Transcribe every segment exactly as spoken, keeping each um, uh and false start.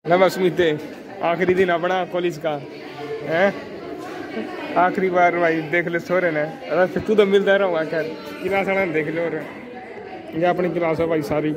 नमस्ते। आखिरी दिन अपना कॉलेज का है, आखिरी बार भाई देख ले सो रहे ने। अरे तू तो मिलता रहूँगा खैर, क्लास आना देख लो। और ये अपनी क्लास है भाई सारी,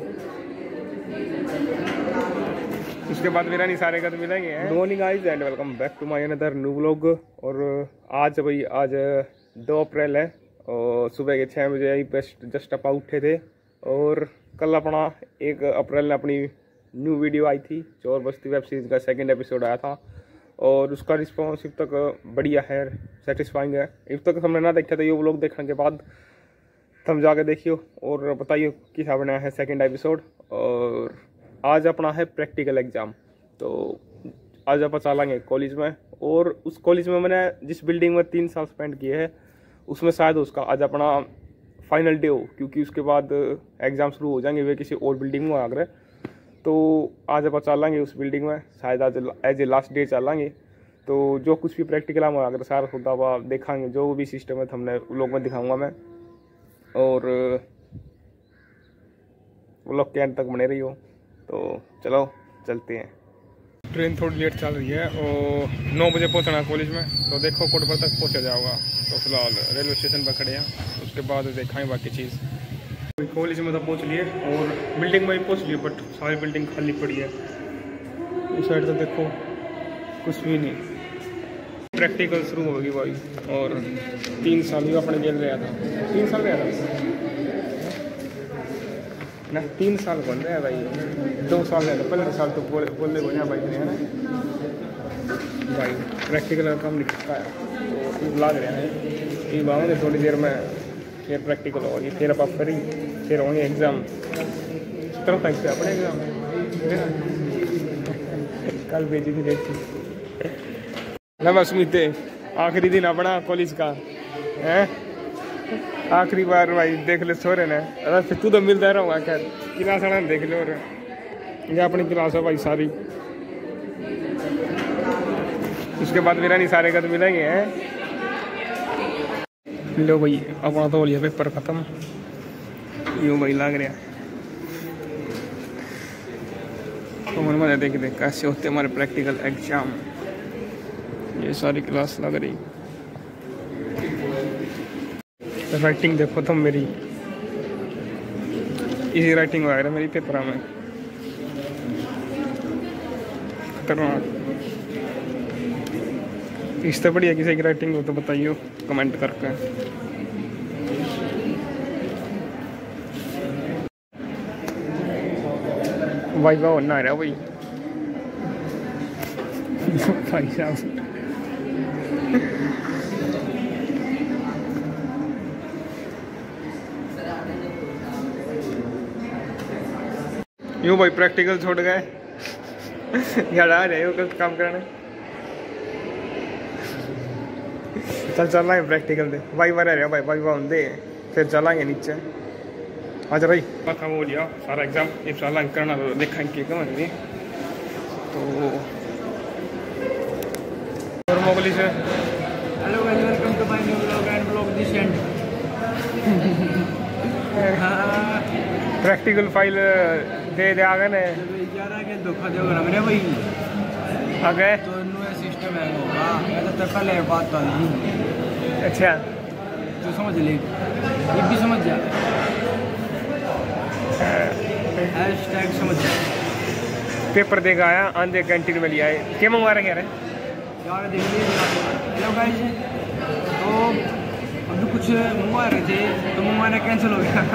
उसके बाद मेरा नहीं सारे का तो मिलेंगे। Good morning guys and welcome back to my another new vlog. और आज भाई आज दो अप्रैल है और सुबह के छः बजे ही जस्ट अपा उठे थे। और कल अपना एक अप्रैल ने अपनी न्यू वीडियो आई थी, चोर बस्ती वेब सीरीज़ का सेकंड एपिसोड आया था और उसका रिस्पॉन्स अब तक बढ़िया है, सेटिस्फाइंग है। अब तक हमने ना देखा था, ये व्लॉग देखने के बाद तुम जाके देखियो और बताइए कैसा बना है सेकंड एपिसोड। और आज अपना है प्रैक्टिकल एग्ज़ाम, तो आज आप चलेंगे कॉलेज में। और उस कॉलेज में मैंने जिस बिल्डिंग में तीन साल स्पेंड किए हैं उसमें शायद उसका आज अपना फाइनल डे हो, क्योंकि उसके बाद एग्ज़ाम शुरू हो जाएंगे वे किसी और बिल्डिंग में आकर। तो आज आप चलेंगे उस बिल्डिंग में, शायद आज एज ए लास्ट डे चलेंगे। तो जो कुछ भी प्रैक्टिकल हम अगर सारा खुदा हुआ देखाएंगे, जो भी सिस्टम है हमने लोग में दिखाऊंगा मैं। और वो लोग के अंत तक बने रही हो, तो चलो चलते हैं। ट्रेन थोड़ी लेट चल रही है और नौ बजे पहुंचना है कॉलेज में, तो देखो कोटपुर तक पहुंचा जाऊँगा। तो फिलहाल रेलवे स्टेशन पर खड़े हैं, उसके बाद देखाएँ बाकी चीज़। कॉलेज में तो पहुंच लिए और बिल्डिंग में भी पहुंच लिए, बट सारी बिल्डिंग खाली पड़ी है। इस साइड तो देखो कुछ भी नहीं। प्रैक्टिकल शुरू होगी भाई, और तीन साल भी अपने जेल रहा था। तीन साल रहा था ना, तीन साल बन रहा है भाई, दो साल रहा था, पंद्रह साल तो बोले बोलने को यहाँ भाई है ना भाई। प्रैक्टिकल का काम निकलता है तो लाग रहा है, ये बावोगे थोड़ी देर में फिर प्रैक्टिकल होगी, फिर आप फ्री, फिर होंगे एग्ज़ाम। तरह तक से अपने एग्ज़ाम कल भेजी थी डेट थी। नमस्ते। आखिरी दिन अपना कॉलेज का है, आखिरी बार भाई देख ले सो रहे ने। अरे तू तो मिलता रहूँगा खैर, क्लास आना देख लो। और ये अपनी क्लास है भाई सारी, उसके बाद मेरा नहीं सारे का तो मिलेंगे हैं। लो भाई अपना तो लिया पेपर खत्म, यूँ भाई लग रहा। तो मन मजा देख देख कैसे होते हमारे प्रैक्टिकल एग्जाम। ये सारी क्लास लग रही। राइटिंग देखो तुम मेरी, इजी राइटिंग वगैरह मेरी पेपर में खतरनाक। इससे बढ़िया किसी की राइटिंग हो तो बताइए कमेंट करके। भाई वाह ना रहा भाई भाई साहब। यूँ भाई प्रैक्टिकल छोड़ गए यार, आ रहे हो गलत काम करने। चल चलना प्रैक्टिकल दे भाई बार रहा भाई भाई वाह दे, फिर चलेंगे नीचे। अच्छा भाई खत्म हो लिया सारा एग्जाम, एक साल करना तो देखेंगे कमेंगे। तो और मोगली से hello guys, welcome to my new vlog and vlog this end. Practical file दे दे आ गए ने ग्यारह के धोखा देगा ना मेरे भाई आ गए, तो न्यू सिस्टम है होगा। मैं तो तक ले बात तो नहीं। अच्छा तो समझ ले, ये भी समझ जा, हैशटैग समझ जा। पेपर देगा आया आंधे कैंटीन में लिया है, क्या मंगवा रहे हैं यार देख लीजिए। हेलो गाइस, तो अभी कुछ मंगवा रहे थे तो मंगवाना कैंसिल हो गया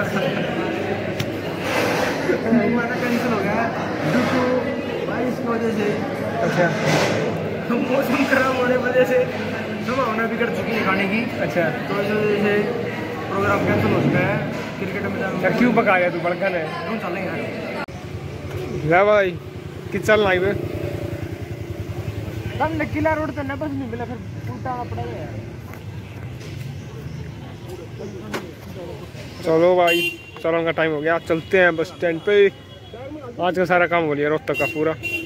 मंगवाना कैंसिल हो गया ड्यू टू बारिश की वजह से। अच्छा, मौसम खराब होने की वजह से संभावना भी कर चुकी है खाने की। अच्छा, तो इस वजह से प्रोग्राम कैंसिल हो चुका है। क्रिकेट में क्यों पकाया तू बड़का ने? क्यों चलेंगे यार भाई कि चल ना इवे कल किला रोड तो न बस नहीं मिला, फिर उल्टा पड़ेगा यार। चलो भाई चलने का टाइम हो गया, चलते हैं बस स्टैंड पे। आज का सारा काम हो लिया रोहतक का पूरा।